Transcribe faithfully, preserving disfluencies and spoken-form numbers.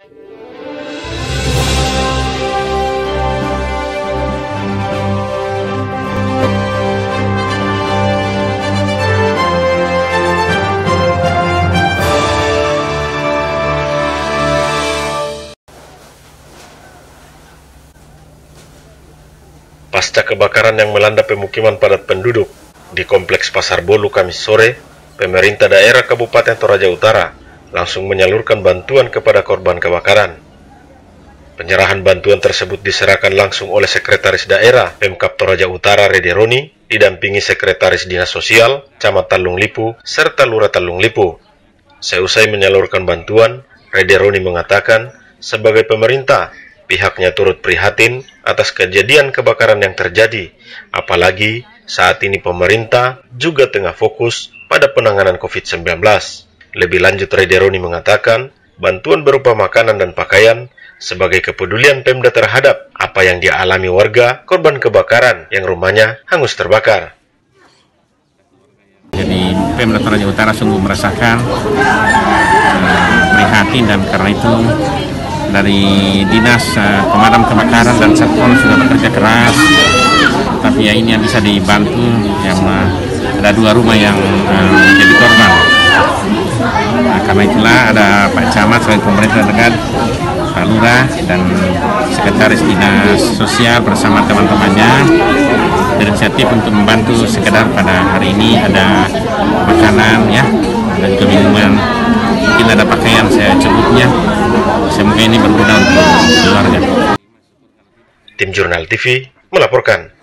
Pasca kebakaran yang melanda pemukiman padat penduduk di Kompleks Pasar Bolu Kamis sore, pemerintah daerah Kabupaten Toraja Utara langsung menyalurkan bantuan kepada korban kebakaran. Penyerahan bantuan tersebut diserahkan langsung oleh Sekretaris Daerah Pemkab Toraja Utara Rederoni, didampingi Sekretaris Dinas Sosial, Camat Talung Lipu, serta Lurah Talung Lipu. Seusai menyalurkan bantuan, Rederoni mengatakan, sebagai pemerintah, pihaknya turut prihatin atas kejadian kebakaran yang terjadi, apalagi saat ini pemerintah juga tengah fokus pada penanganan covid sembilan belas. Lebih lanjut, Rederoni mengatakan, bantuan berupa makanan dan pakaian sebagai kepedulian Pemda terhadap apa yang dialami warga korban kebakaran yang rumahnya hangus terbakar. Jadi Pemda Toraja Utara sungguh merasakan uh, prihatin, dan karena itu dari Dinas uh, Pemadam Kebakaran dan Satpol sudah bekerja keras, tapi ya ini yang bisa dibantu, yang uh, ada dua rumah yang uh, menjadi korban. Nah, karena itulah ada Pak Camat selain pemerintah dekat, Pak Lurah dan Sekretaris Dinas Sosial bersama teman-temannya berinisiatif untuk membantu. Sekedar pada hari ini ada makanan ya, dan juga minuman, mungkin ada pakaian saya sebutnya. Semoga ini berguna untuk keluarga. Tim Jurnal T V melaporkan.